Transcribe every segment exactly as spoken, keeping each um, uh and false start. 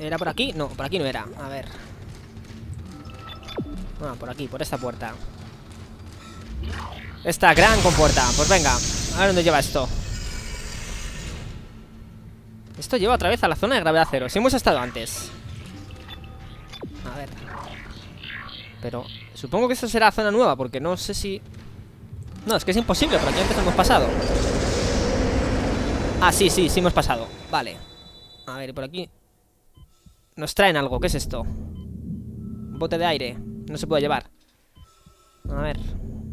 ¿Era por aquí? No, por aquí no era. A ver. Ah, por aquí, por esta puerta. Esta gran compuerta. Pues venga, a ver dónde lleva esto. Esto lleva otra vez a la zona de gravedad cero. Si hemos estado antes. A ver. Pero supongo que esto será zona nueva, porque no sé si... No, es que es imposible, por aquí antes hemos pasado. Ah, sí, sí, sí hemos pasado. Vale. A ver, por aquí nos traen algo, ¿qué es esto? Un bote de aire. No se puede llevar. A ver.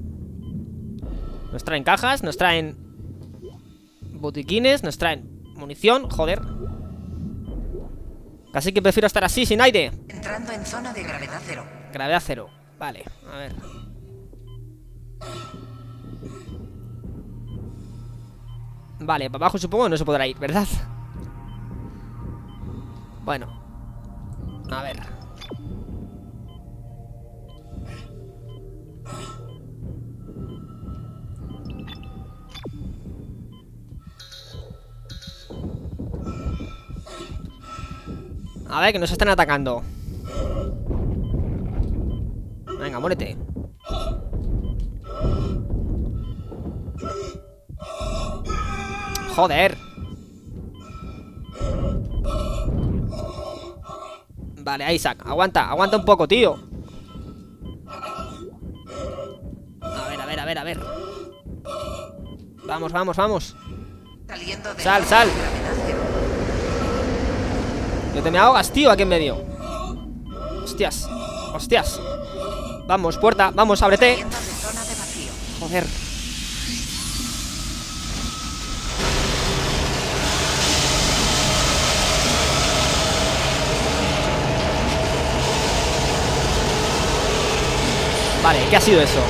Nos traen cajas, nos traen botiquines, nos traen munición, joder. Casi que prefiero estar así, sin aire. Entrando en zona de gravedad cero. Gravedad cero, vale, a ver. Vale, para abajo supongo que no se podrá ir, ¿verdad? Bueno. A ver. A ver, que nos están atacando. Venga, muérete. Joder. Vale, Isaac, aguanta, aguanta un poco, tío. A ver, a ver, a ver, a ver. Vamos, vamos, vamos. Sal, sal. Que te me ahogas, tío, aquí en medio. Hostias, hostias. Vamos, puerta, vamos, ábrete. Joder. Vale, ¿qué ha sido eso?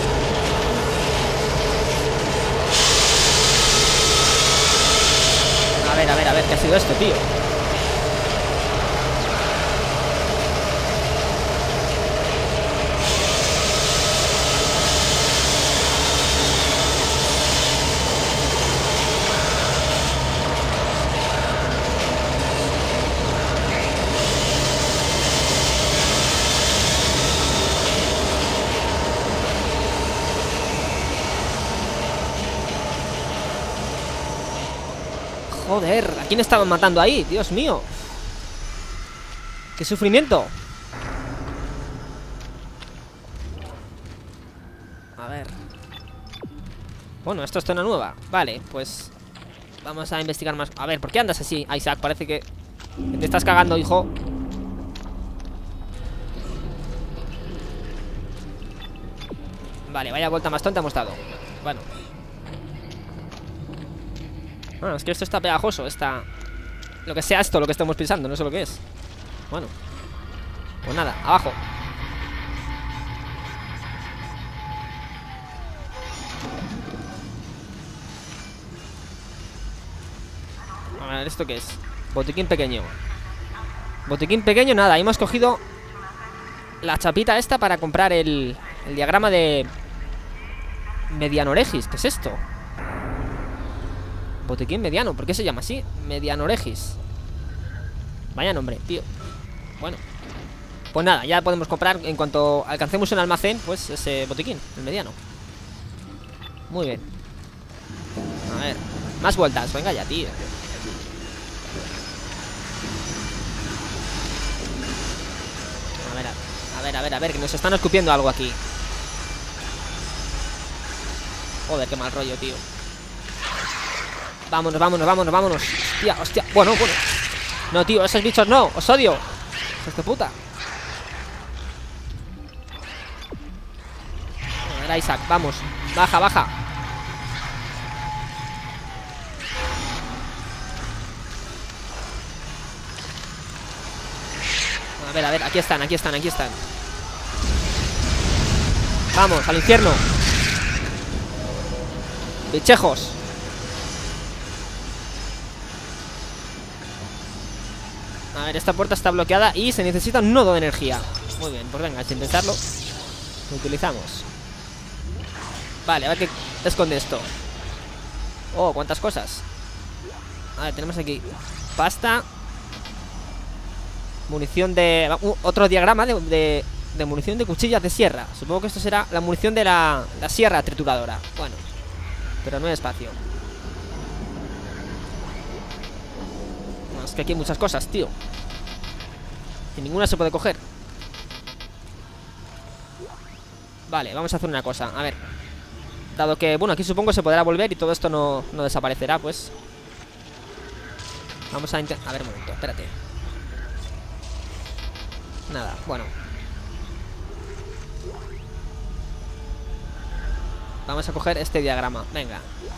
A ver, a ver, a ver, ¿qué ha sido esto, tío? Joder, ¿a quién estaban matando ahí? Dios mío. ¡Qué sufrimiento! A ver. Bueno, esto es zona nueva. Vale, pues vamos a investigar más. A ver, ¿por qué andas así, Isaac? Parece que te estás cagando, hijo. Vale, vaya vuelta más tonta hemos dado. Bueno. Bueno, es que esto está pegajoso, está... Lo que sea esto, lo que estamos pisando, no sé lo que es. Bueno. Pues nada, abajo. A ver, ¿esto qué es? Botiquín pequeño. Botiquín pequeño, nada, hemos cogido la chapita esta para comprar el, el diagrama de Medianoregis. ¿Qué es esto? Botiquín mediano, ¿por qué se llama así? Medianoregis. Vaya nombre, tío. Bueno, pues nada, ya podemos comprar en cuanto alcancemos un almacén, pues ese botiquín, el mediano. Muy bien. A ver, más vueltas, venga ya, tío. A ver, a ver, a ver, a ver, que nos están escupiendo algo aquí. Joder, qué mal rollo, tío. Vámonos, vámonos, vámonos, vámonos. Hostia, hostia, bueno, bueno. No, tío, esos bichos no, os odio. Hijos de puta. A ver, Isaac, vamos. Baja, baja. A ver, a ver, aquí están, aquí están, aquí están. Vamos, al infierno. Bichejos. A ver, esta puerta está bloqueada y se necesita un nodo de energía. Muy bien, pues venga, sin pensarlo lo utilizamos. Vale, a ver qué esconde esto. Oh, cuántas cosas. A ver, tenemos aquí pasta. Munición de... Uh, otro diagrama de, de, de munición de cuchillas de sierra. Supongo que esto será la munición de la, la sierra trituradora. Bueno, pero no hay espacio. No, es que aquí hay muchas cosas, tío. Y ninguna se puede coger. Vale, vamos a hacer una cosa. A ver, dado que, bueno, aquí supongo se podrá volver y todo esto no, no desaparecerá, pues vamos a intentar... A ver, un momento, espérate. Nada, bueno. Vamos a coger este diagrama, venga.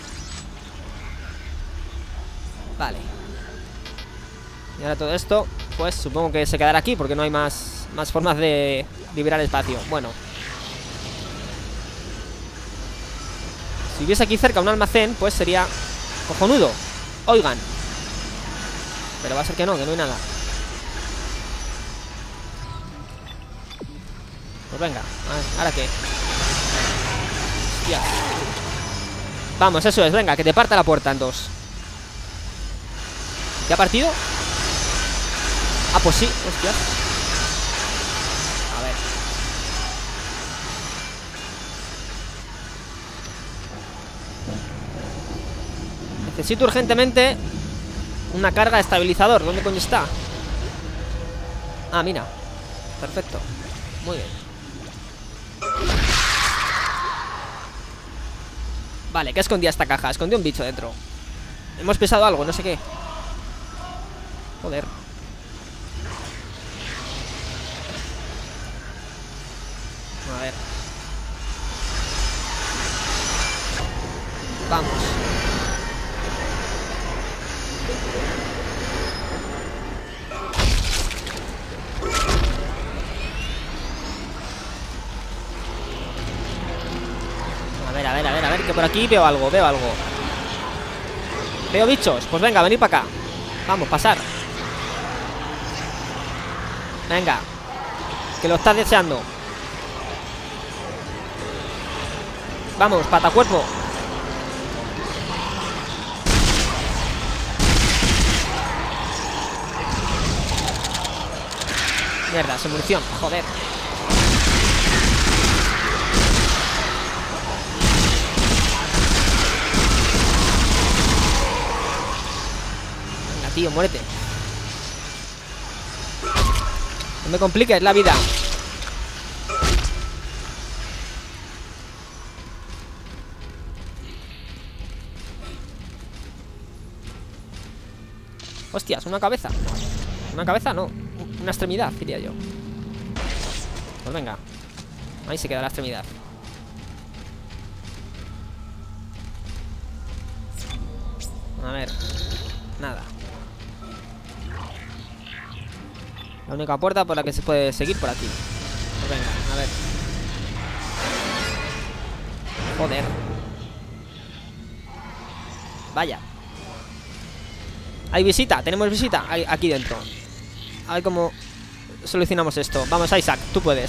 Vale. Y ahora todo esto, pues supongo que se quedará aquí porque no hay más, más formas de liberar espacio. Bueno, si hubiese aquí cerca un almacén, pues sería cojonudo. Oigan. Pero va a ser que no, que no hay nada. Pues venga, a ver, ¿ahora qué? Hostia. Vamos, eso es, venga, que te parta la puerta en dos. ¿Ya ha partido? Ah, pues sí, hostia. A ver. Necesito urgentemente una carga de estabilizador. ¿Dónde coño está? Ah, mira. Perfecto. Muy bien. Vale, ¿qué escondía esta caja? Escondía un bicho dentro. Hemos pesado algo, no sé qué. Joder. A ver. Vamos. A ver, a ver, a ver, a ver, que por aquí veo algo, veo algo. Veo bichos, pues venga, venid para acá. Vamos, pasar. Venga, que lo estás deseando. Vamos, patacuerpo. Mierda, sin munición, joder. Venga, tío, muérete. No me compliques la vida. Hostias, una cabeza. Una cabeza no, una extremidad, diría yo. Pues venga. Ahí se queda la extremidad. A ver. Nada. La única puerta por la que se puede seguir por aquí. Pues venga, a ver. Joder. Vaya. Hay visita, tenemos visita aquí dentro. A ver cómo solucionamos esto. Vamos, Isaac, tú puedes.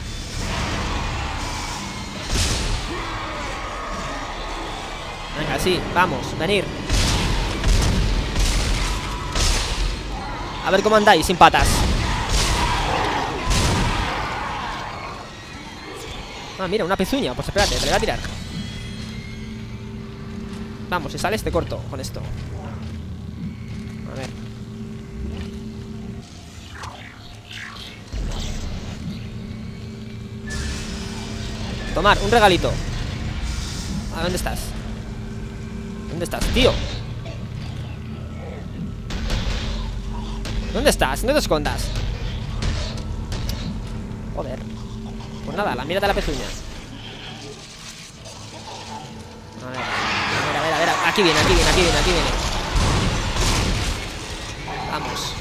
Venga, sí, vamos, venir. A ver cómo andáis, sin patas. Ah, mira, una pezuña. Pues espérate, te le voy a tirar. Vamos, si sale este corto con esto. A ver. Tomar, un regalito. ¿A dónde estás? ¿Dónde estás, tío? ¿Dónde estás? No te escondas. Joder. Pues nada, la mira de la pezuña. A ver, a ver, a ver, a ver. Aquí viene, aquí viene, aquí viene, aquí viene. Vamos.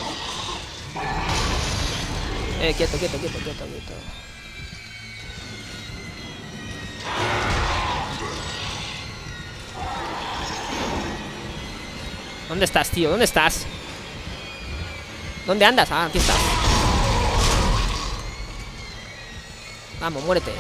Eh, quieto, quieto, quieto, quieto, quieto. ¿Dónde estás, tío? ¿Dónde estás? ¿Dónde andas? Ah, aquí estás. Vamos, muérete.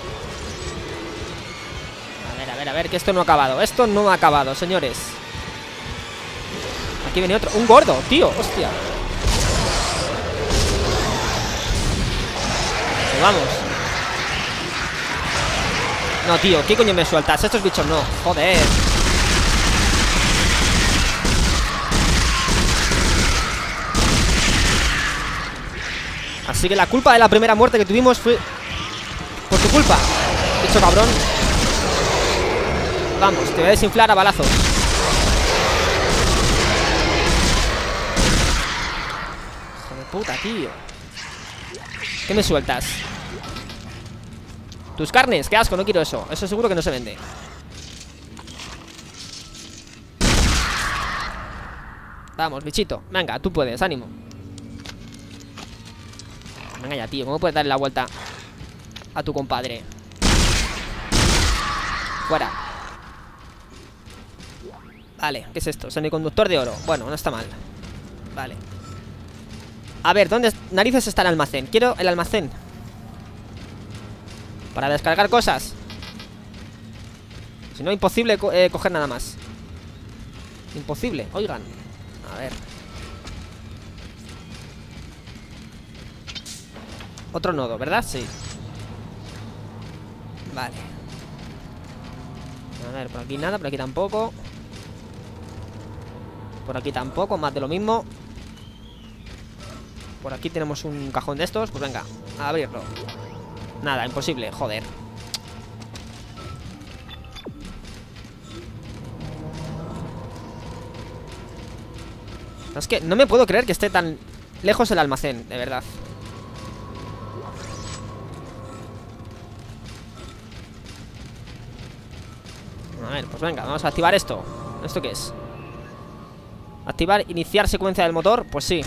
A ver, a ver, a ver, que esto no ha acabado. Esto no ha acabado, señores. Aquí viene otro. Un gordo, tío, hostia. Pues vamos. No, tío, ¿qué coño me sueltas? Estos bichos no, joder. Así que la culpa de la primera muerte que tuvimos fue por tu culpa, bicho cabrón. Vamos, te voy a desinflar a balazos. Hijo de puta, tío. ¿Qué me sueltas? Tus carnes, qué asco, no quiero eso. Eso seguro que no se vende. Vamos, bichito, venga, tú puedes, ánimo. Venga ya, tío, ¿cómo puedes darle la vuelta a tu compadre? Fuera. Vale, ¿qué es esto? Semiconductor de oro. Bueno, no está mal. Vale. A ver, ¿dónde narices está el almacén? Quiero el almacén para descargar cosas. Si no, imposible co eh, coger nada más. Imposible, oigan. A ver. Otro nodo, ¿verdad? Sí. Vale. A ver, por aquí nada, por aquí tampoco. Por aquí tampoco, más de lo mismo. Por aquí tenemos un cajón de estos. Pues venga, a abrirlo. Nada, imposible, joder. Es que no me puedo creer que esté tan lejos el almacén, de verdad. A ver, pues venga, vamos a activar esto. ¿Esto qué es? Activar, iniciar secuencia del motor. Pues sí.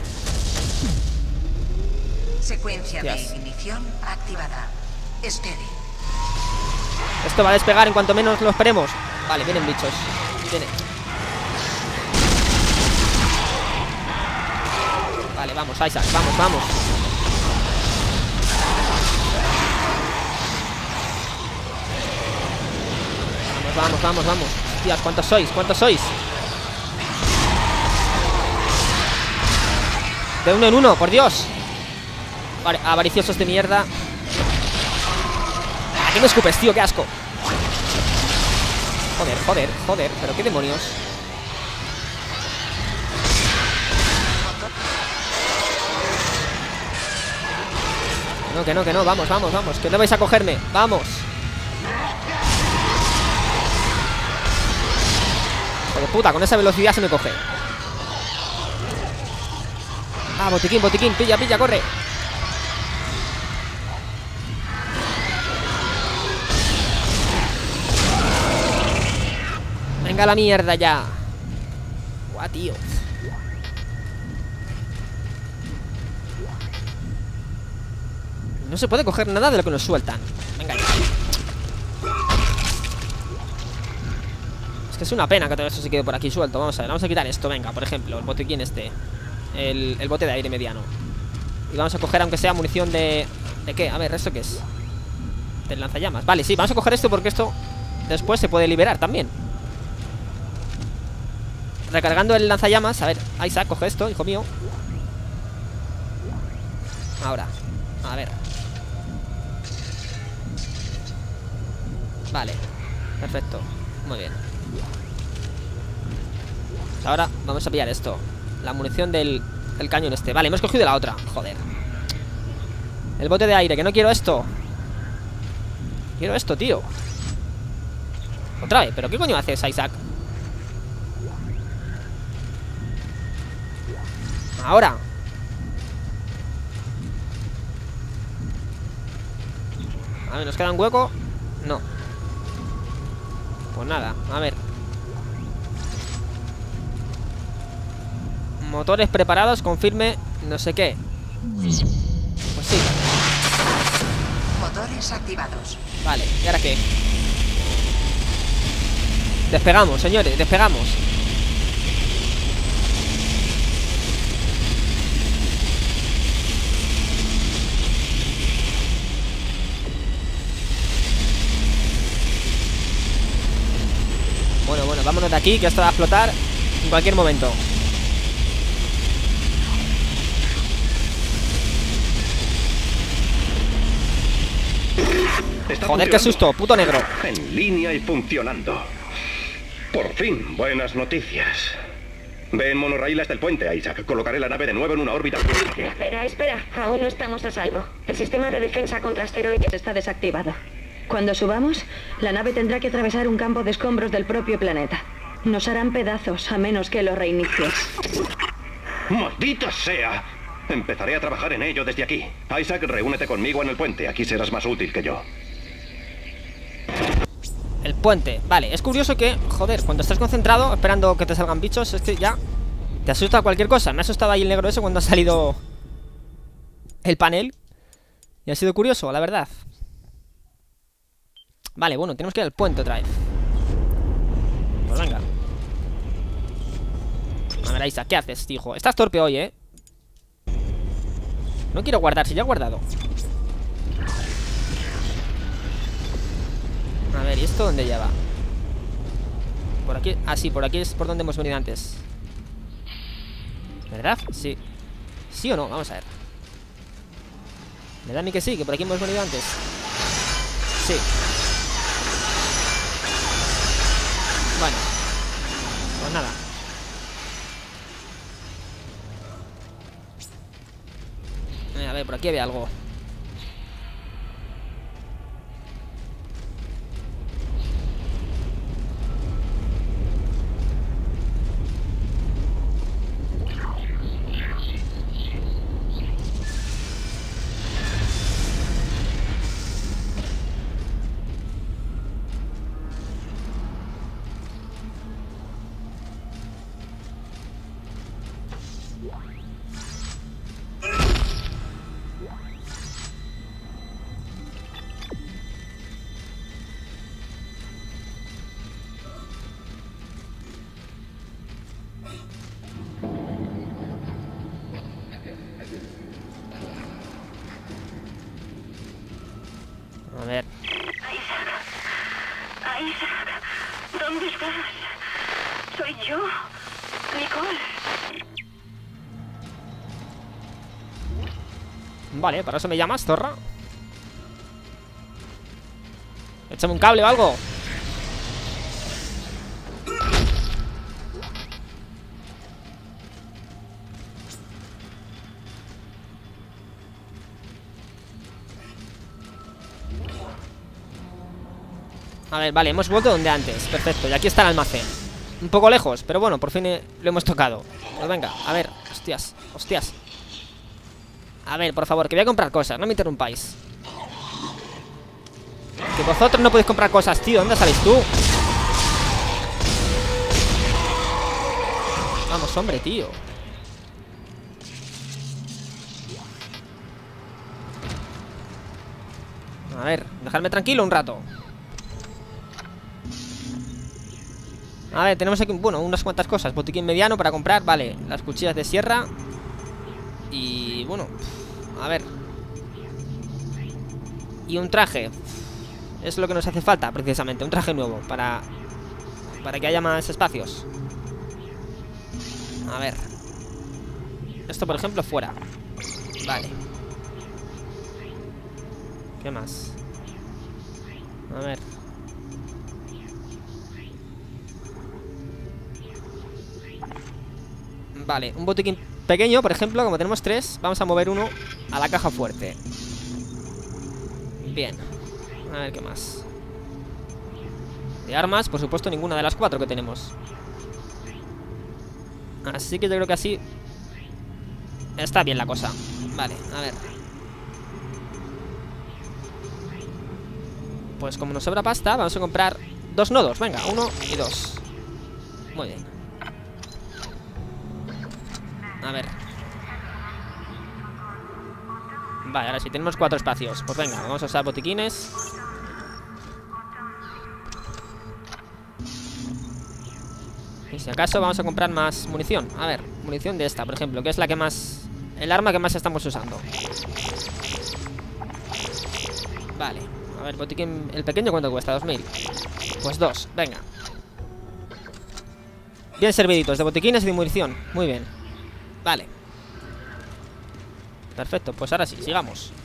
Secuencia Yes. de ignición activada. Steady. Esto va a despegar en cuanto menos lo esperemos. Vale, vienen bichos. Viene. Vale, vamos, Isaac, vamos, vamos. Vamos, vamos, vamos, vamos. Hostias, ¿cuántos sois? ¿Cuántos sois? De uno en uno, por Dios. Vale, avariciosos de mierda. ¿A qué me escupes, tío? ¡Qué asco! Joder, joder, joder. ¿Pero qué demonios? No, que no, que no. Vamos, vamos, vamos. Que no vais a cogerme. Vamos. Joder, puta, con esa velocidad se me coge. Ah, botiquín, botiquín. Pilla, pilla, corre. Venga la mierda ya. Guau, tío. No se puede coger nada de lo que nos sueltan. Venga ya. Es que es una pena que todo esto se quede por aquí suelto. Vamos a ver, vamos a quitar esto, venga, por ejemplo, el botiquín este. El, el bote de aire mediano. Y vamos a coger, aunque sea munición de... ¿De qué? A ver, ¿esto qué es? Del lanzallamas. Vale, sí, vamos a coger esto porque esto después se puede liberar también. Recargando el lanzallamas. A ver, Isaac, coge esto, hijo mío. Ahora, a ver. Vale, perfecto, muy bien. Ahora vamos a pillar esto. La munición del, del cañón este. Vale, hemos cogido la otra, joder. El bote de aire, que no quiero esto. Quiero esto, tío. Otra vez, ¿pero qué coño haces, Isaac? Ahora. A ver, ¿nos queda un hueco? No. Pues nada, a ver. Motores preparados, confirme, no sé qué. Pues sí. Motores activados. Vale, ¿y ahora qué? Despegamos, señores, despegamos. Bueno, bueno, vámonos de aquí, que esto va a explotar en cualquier momento. Está Joder, qué susto, puto negro. En línea y funcionando. Por fin, buenas noticias. Ve en monorail hasta el puente, Isaac. Colocaré la nave de nuevo en una órbita. Espera, espera. Aún no estamos a salvo. El sistema de defensa contra asteroides está desactivado. Cuando subamos, la nave tendrá que atravesar un campo de escombros del propio planeta. Nos harán pedazos a menos que lo reinicies. ¡Maldita sea! Empezaré a trabajar en ello desde aquí. Isaac, reúnete conmigo en el puente. Aquí serás más útil que yo. El puente, vale, es curioso que, joder, cuando estás concentrado esperando que te salgan bichos, es que ya te asusta cualquier cosa. Me ha asustado ahí el negro ese cuando ha salido el panel. Y ha sido curioso, la verdad. Vale, bueno, tenemos que ir al puente otra vez. Pues venga. A ver, Isaac, ¿qué haces, hijo? Estás torpe hoy, ¿eh? No quiero guardar, si ya he guardado. A ver, ¿y esto dónde lleva? Por aquí, ah, sí, por aquí es por donde hemos venido antes. ¿Verdad? Sí. ¿Sí o no? Vamos a ver. Me da a mí que sí, que por aquí hemos venido antes. Sí. Bueno. Pues nada. Eh, a ver, por aquí había algo. A ver. Isaac. Isaac. ¿Dónde estás? Soy yo. Nicole. Vale, ¿para eso me llamas, zorra? Échame un cable o algo. A ver, vale, hemos vuelto donde antes. Perfecto, y aquí está el almacén. Un poco lejos, pero bueno, por fin eh, lo hemos tocado. Pues venga, a ver, hostias, hostias. A ver, por favor, que voy a comprar cosas, no me interrumpáis. Que vosotros no podéis comprar cosas, tío. ¿Dónde salís tú? Vamos, hombre, tío. A ver, dejadme tranquilo un rato. A ver, tenemos aquí, bueno, unas cuantas cosas. Botiquín mediano para comprar, vale. Las cuchillas de sierra. Y, bueno, a ver. Y un traje. Es lo que nos hace falta, precisamente. Un traje nuevo, para Para que haya más espacios. A ver. Esto, por ejemplo, fuera. Vale. ¿Qué más? A ver. Vale, un botiquín pequeño, por ejemplo, como tenemos tres, vamos a mover uno a la caja fuerte. Bien. A ver, ¿qué más? De armas, por supuesto, ninguna de las cuatro que tenemos. Así que yo creo que así está bien la cosa. Vale, a ver. Pues como nos sobra pasta, vamos a comprar dos nodos. Venga, uno y dos. Muy bien. A ver. Vale, ahora sí, tenemos cuatro espacios. Pues venga, vamos a usar botiquines. Y si acaso vamos a comprar más munición. A ver, munición de esta, por ejemplo, que es la que más... el arma que más estamos usando. Vale, a ver, botiquín... ¿el pequeño cuánto cuesta? dos mil. Pues dos, venga. Bien serviditos, de botiquines y de munición. Muy bien. Vale. Perfecto, pues ahora sí, sigamos.